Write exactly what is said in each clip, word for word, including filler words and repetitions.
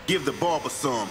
Give the barber some.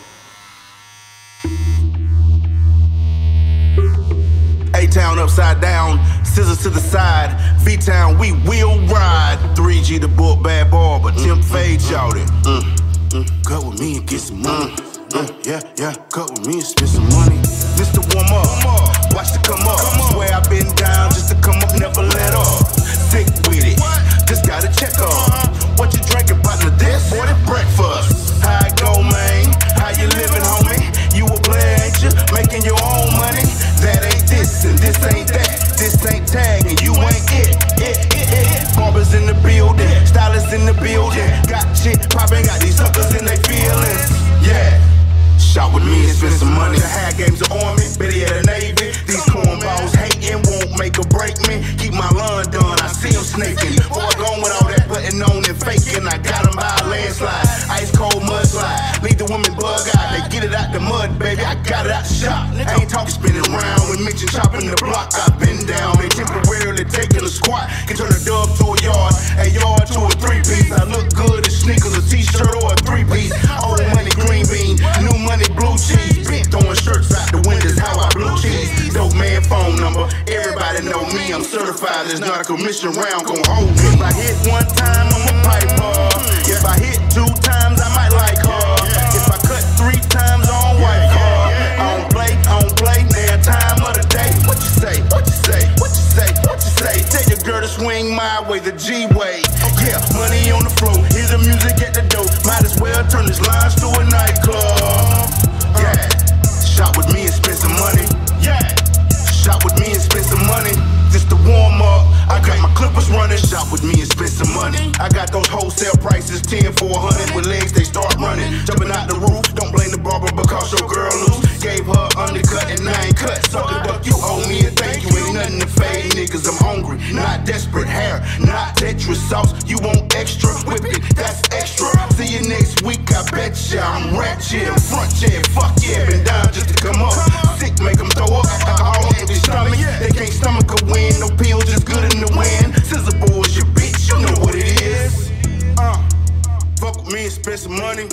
A-Town upside down, scissors to the side. V-Town, we will ride. three G the book, bad barber. Tim Fade, shouted. Mm, mm, cut with me and get some money. Mm, yeah, yeah, cut with me and spend some money. This the warm up, watch the come up. Swear I've been down just to come up, never let up. Sick with it, just gotta check up. What you drinking, partner? This or that breakfast? How it go, man? How you living, homie? You a player, ain't you? Making your own money? That ain't this and this ain't that. This ain't tag and you ain't it. It, it, it. Barbers in the building, stylists in the building. Got shit popping, got these suckers in they feelings. Yeah. Shop with me and spend some money. The high game's an army, better yet a navy. These cornballs hating won't make or break me. Keep my lawn done, I see them snaking. Before I go with all that putting on and faking, I got them by a landslide. Ice cold mudslide, leave the women bug out. They get it out the mud, baby, I got it out the shop. I ain't talking spinning around with mention chopping the block. I've been down, they temporarily taking a squat. Can turn a dub to a yard, a yard to a three-piece. I look good in sneakers, a t-shirt or a three-piece. Old money, green bean, new money, blue cheese. Been throwing shirts out the windows, how I blue cheese. Dope man phone number, everybody know me. I'm certified, there's not a commission round gon' hold me. If I hit one time, I'm a piper. If I hit two times, I might like her. If I cut three times, I don't wipe her. I don't play, I don't play, damn time of the day. What you say, what you say, what you say, what you say? Tell your girl to swing my way, the G-way. Yeah, money on the floor, hear the music at the door. Might as well turn this lines to a nightclub. Yeah, shop with me and spend some money. Yeah, shop with me and spend some money. This the warm up. I got my clippers running. Shop with me and spend some money. I got those wholesale prices, ten for a hundred. With legs they start running. Jumping out the roof. Don't blame the barber because your girl loose. Gave her undercut and I ain't cut. Suck it up, you owe me a thank you. Ain't nothing to fade, niggas. I'm hungry, not desperate. Hair, not Tetris sauce. You want extra? Whip it, that's extra. See you next week. I bet ya I'm ratchet. Front chair, fuck yeah. Been down just to come up. Sick, make them throw up. Alcohol in their stomach. They can't stomach a win. No pills, just good in the wind. Scissor boys, your bitch, you know what it is. Uh, fuck with me and spend some money.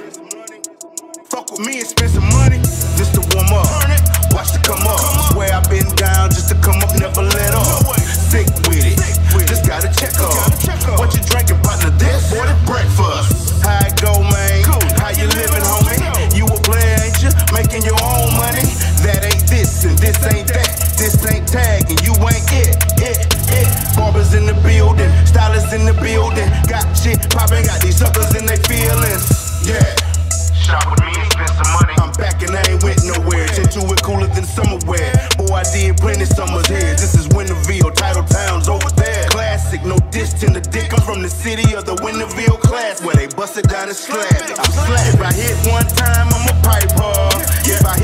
Fuck with me and spend some money. Just to warm up, watch the come up. Swear I've been down just to come up, never let up. Sick with it, just gotta check up. What you drinking, partner? This or that breakfast? How it go, man? How you living, homie? You a player, ain't you? Making your own money? That ain't this and this ain't that. This ain't tag and you ain't it. It, it. Barbers in the building, stylists in the building. Got shit popping, got these suckers in they feelings. Yeah. Shop with me and spend some money. I'm back and I ain't went nowhere. Tend to it cooler than summer wear. Boy, I did plenty summers here. This is Winterville, title towns over there. Classic, no diss to the dick. I'm from the city of the Winterville class where they bust it down and slab. I'm slab. If I hit one time, I'm a piper. If I